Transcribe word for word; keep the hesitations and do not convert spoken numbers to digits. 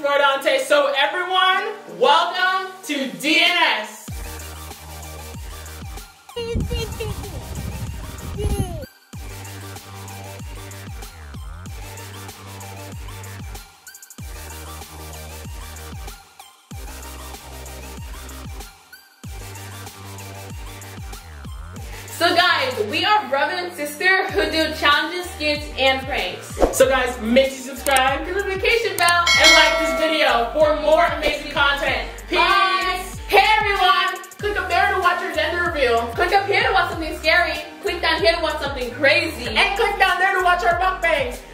Mordante. So everyone, welcome to D N S. So guys, we are brother and sister who do challenges, skits, and pranks. So guys, make sure you subscribe, Hit the notification bell, and like this video for more amazing content. Peace! Bye. Hey everyone! Click up there to watch our gender reveal. Click up here to watch something scary. Click down here to watch something crazy. And click down there to watch our mukbangs.